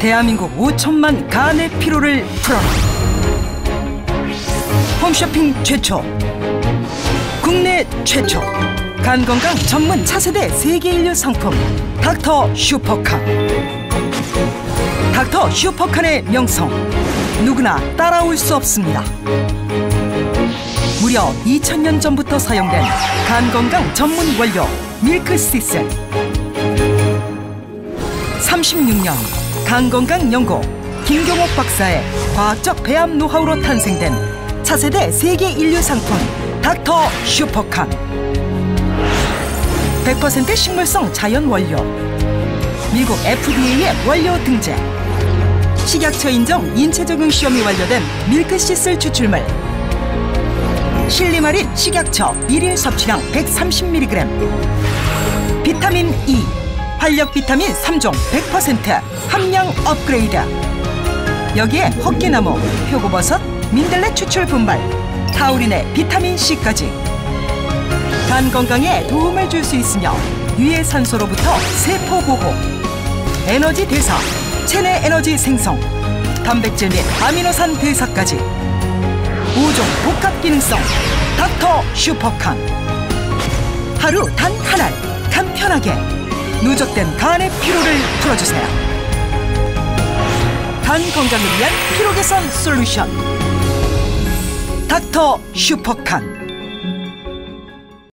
대한민국 5천만 간의 피로를 풀어라. 홈쇼핑 최초, 국내 최초 간건강 전문 차세대 세계 인류 상품 닥터 슈퍼칸. 닥터 슈퍼칸의 명성 누구나 따라올 수 없습니다. 무려 2000년 전부터 사용된 간건강 전문 원료 밀크시슬, 36년 간건강 연구 김경옥 박사의 과학적 배합 노하우로 탄생된 차세대 세계 인류 상품 닥터 슈퍼칸. 100% 식물성 자연 원료, 미국 FDA의 원료 등재, 식약처 인정 인체 적용 시험이 완료된 밀크시슬 추출물, 실리마린 식약처 1일 섭취량 130mg, 비타민 E, 활력 비타민 3종 100% 함량 업그레이드. 여기에 헛개나무, 표고버섯, 민들레 추출 분말, 타우린의 비타민 C까지 간 건강에 도움을 줄 수 있으며 유해산소로부터 세포 보호, 에너지 대사, 체내 에너지 생성, 단백질 및 아미노산 대사까지 5종 복합 기능성 닥터 슈퍼칸. 하루 단 한 알 간편하게 누적된 간의 피로를 풀어주세요. 간 건강을 위한 피로 개선 솔루션 닥터 슈퍼칸.